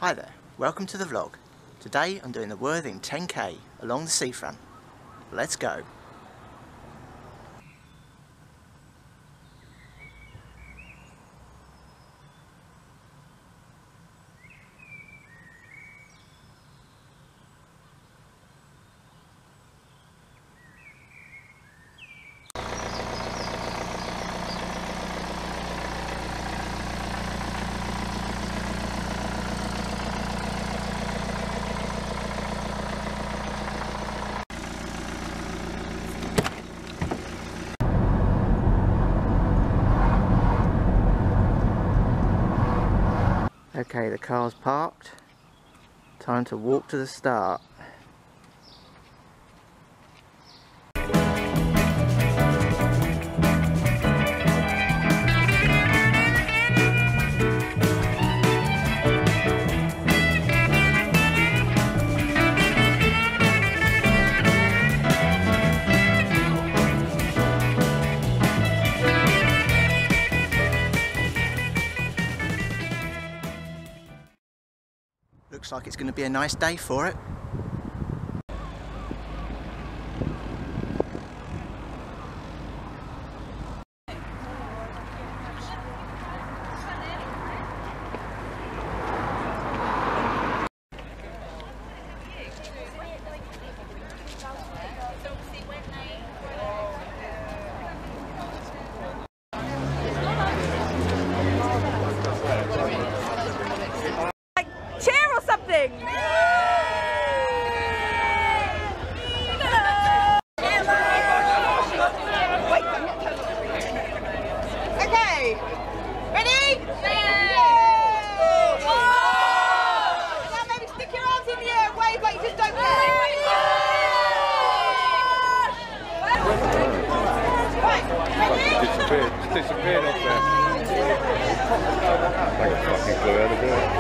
Hi there, welcome to the vlog. Today I'm doing the Worthing 10k along the seafront. Let's go. Okay, the car's parked. Time to walk to the start. Looks like it's going to be a nice day for it. Disappeared off there. Like a fucking flew out of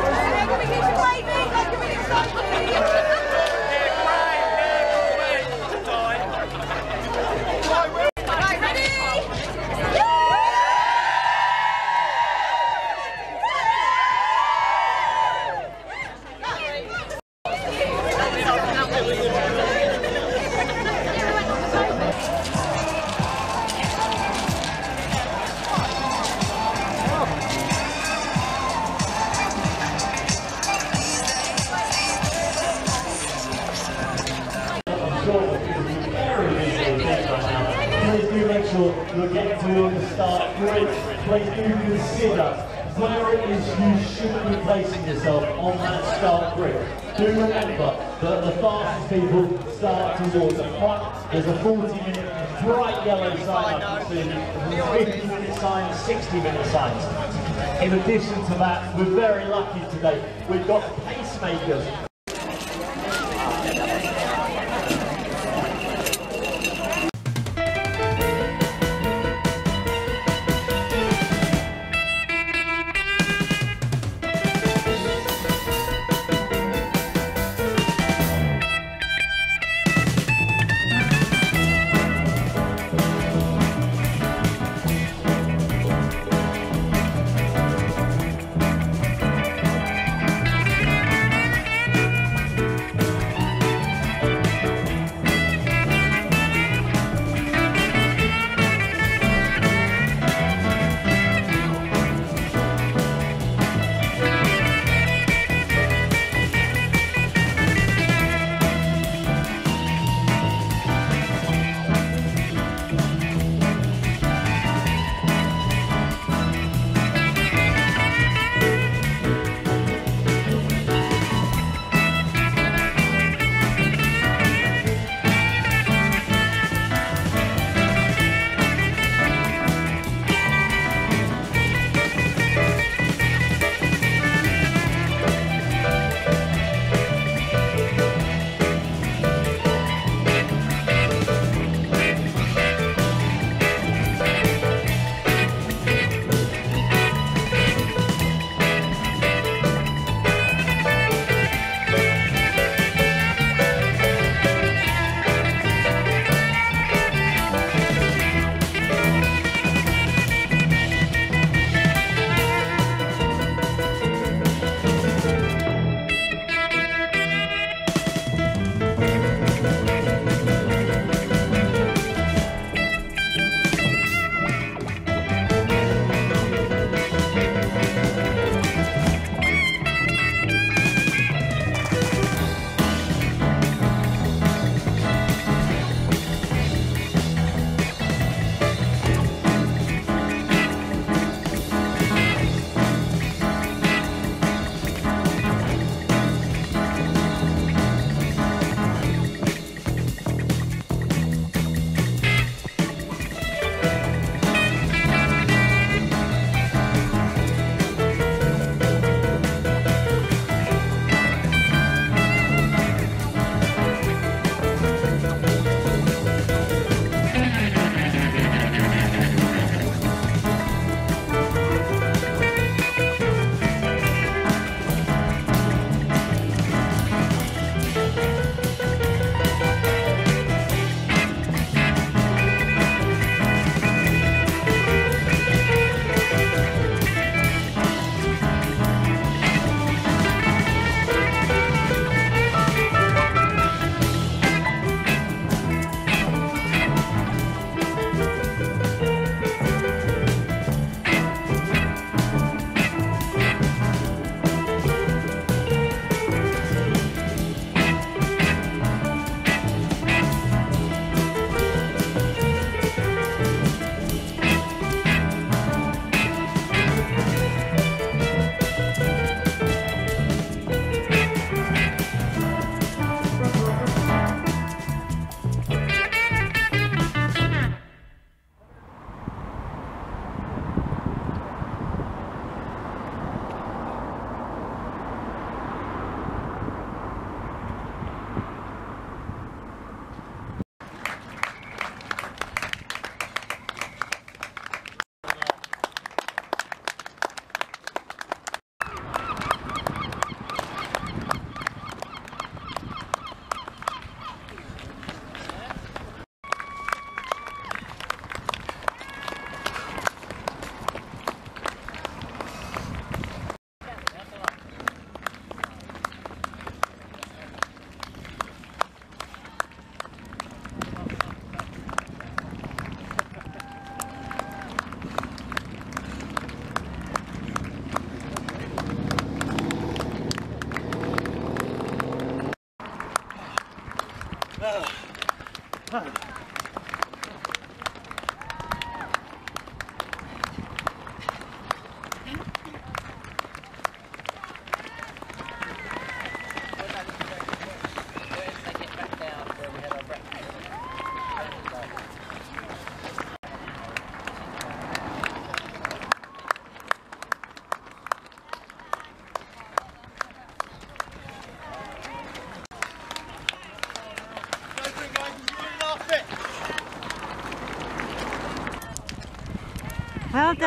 Please do make sure you're getting to the start grid. Please do consider where it is you should be placing yourself on that start grid. Do remember that the fastest people start towards the front. There's a 40-minute bright yellow sign up to 50-minute signs, 60-minute signs. In addition to that, we're very lucky today. We've got pacemakers.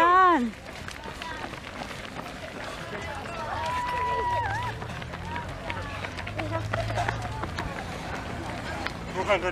on. Good.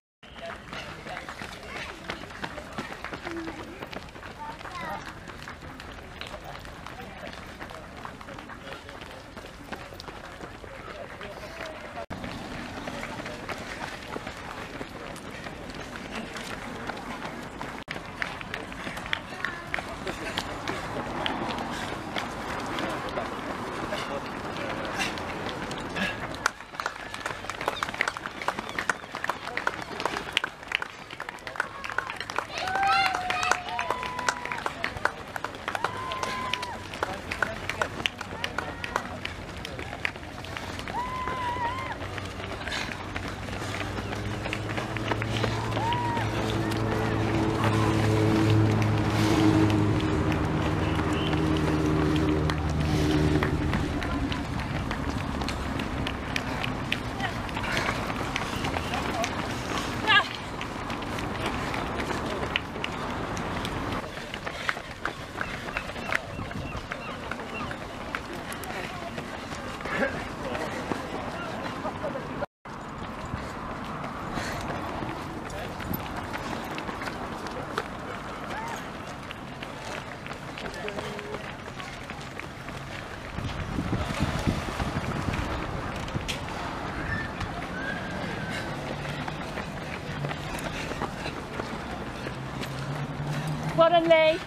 Well done, Lee.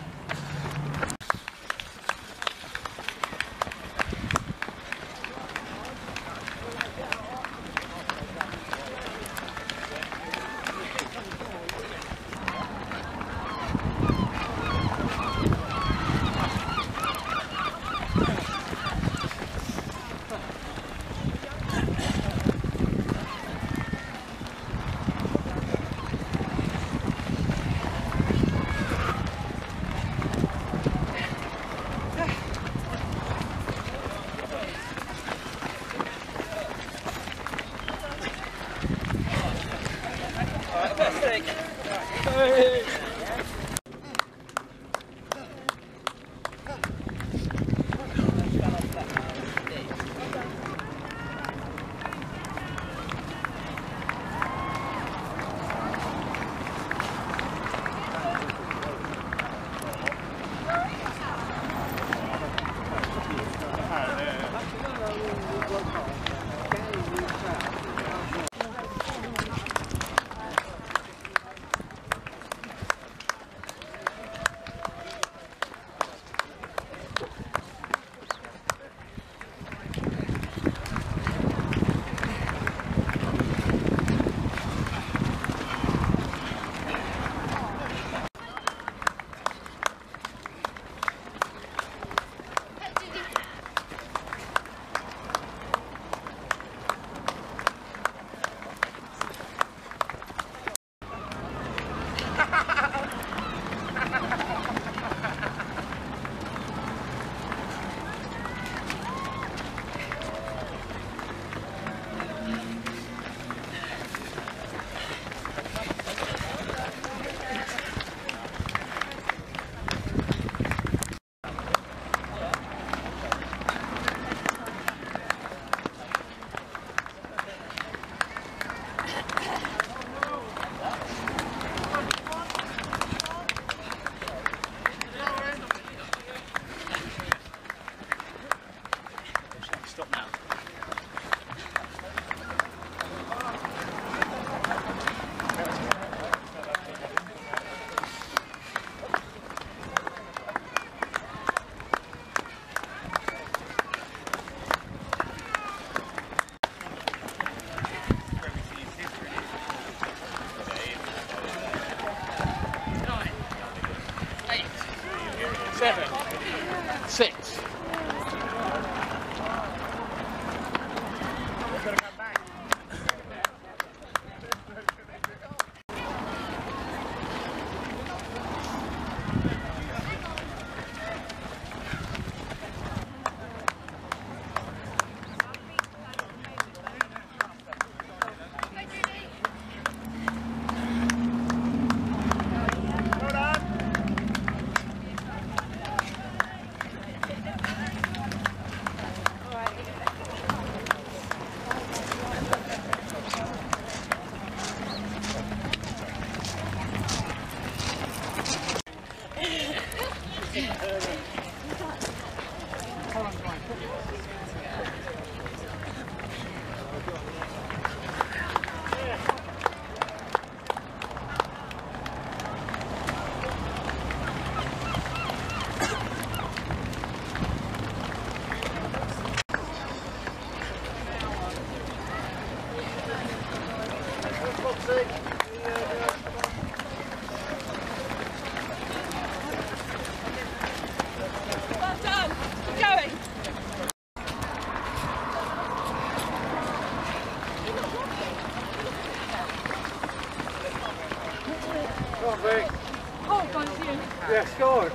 Yeah, score.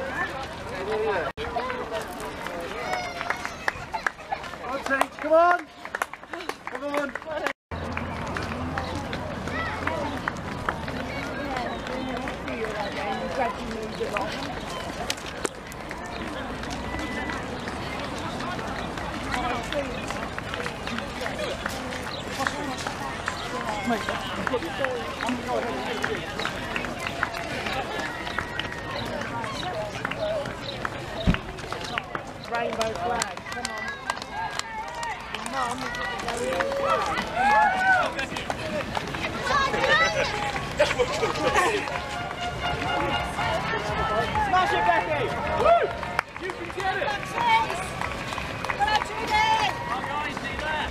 Come on! Come on! Rainbow flag, come on. Mum, smash it, Becky! Woo! You can get it! Come on, Judy! Come on, see that!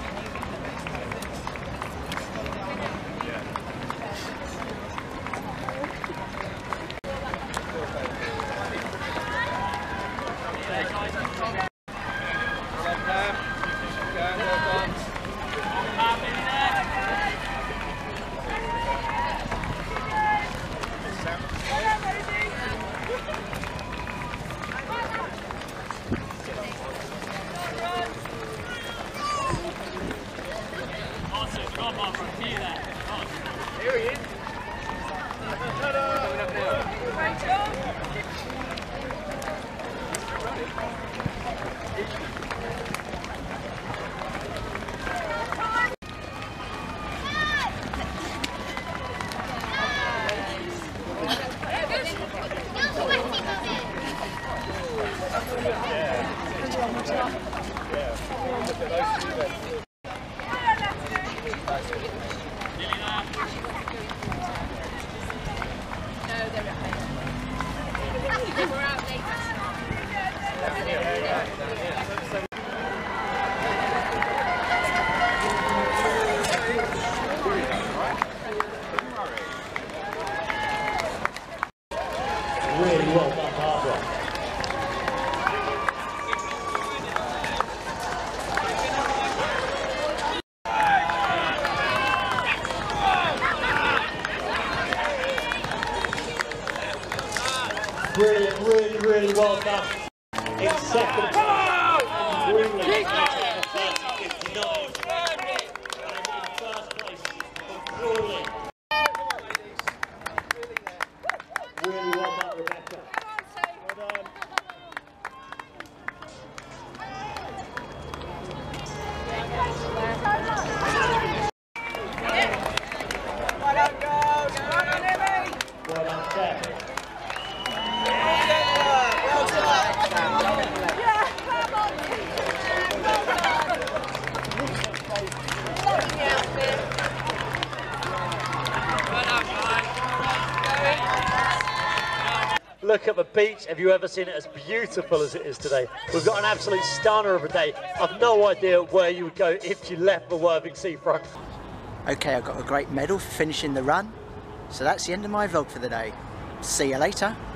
Here he is. Really well done, Barbara. Brilliant, really well done. In second place, Greenland in first place, Crawley. Really well done, Rebecca. Well done. Well done, Steph. Look at the beach. Have you ever seen it as beautiful as it is today? We've got an absolute stunner of a day. I've no idea where you would go if you left the Worthing seafront. Okay, I got a great medal for finishing the run. So that's the end of my vlog for the day. See you later.